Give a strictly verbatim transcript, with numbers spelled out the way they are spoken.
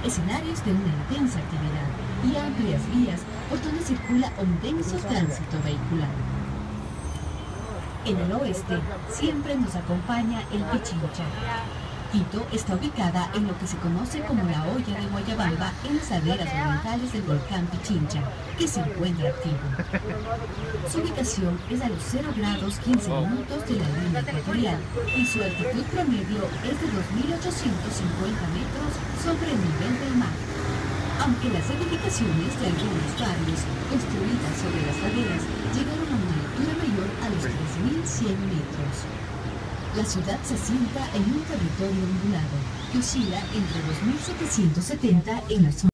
escenarios de una intensa actividad y amplias vías por donde circula un denso tránsito vehicular. En el oeste siempre nos acompaña el Pichincha. Quito está ubicada en lo que se conoce como la olla de Guayabamba en las laderas orientales del volcán Pichincha, que se encuentra activo. Su ubicación es a los cero grados quince minutos de la línea ecuatorial y su altitud promedio es de dos mil ochocientos cincuenta metros sobre el nivel del mar. Aunque las edificaciones de algunos barrios construidas sobre las laderas llegaron a una altura mayor a los tres mil cien metros. La ciudad se asienta en un territorio ondulado que oscila entre dos mil setecientos setenta en la zona